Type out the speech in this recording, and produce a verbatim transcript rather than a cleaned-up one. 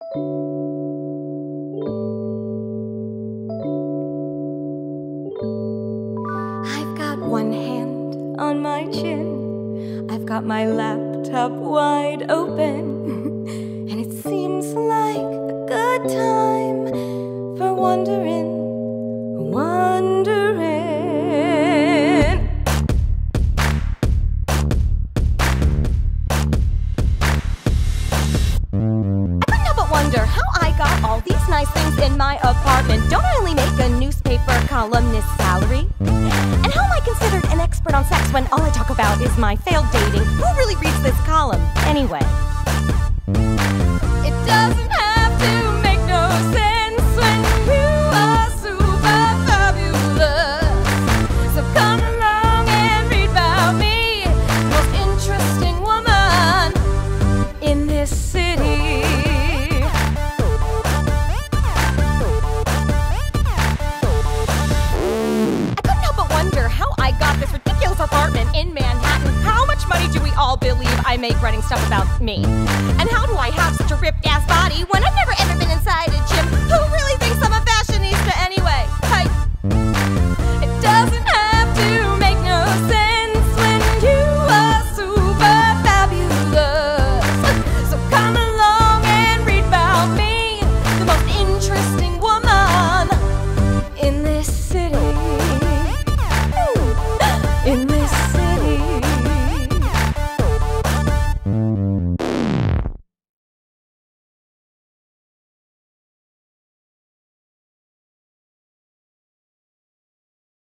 I've got one hand on my chin, I've got my laptop wide open, and it seems like a good time for wondering, wondering. I couldn't help but wonder how I got all these nice things in my apartment. Don't I only make a newspaper columnist salary? And how am I considered an expert on sex when all I talk about is my failed dating? Who really reads this column anyway? It doesn't have to make no sense when you are super fabulous. So come along and read about me, most interesting woman in this city. I couldn't help but wonder how I got this ridiculous apartment in Manhattan. How much money do we all believe I make writing stuff about me? And how do I have such a ripped ass body when I've never ever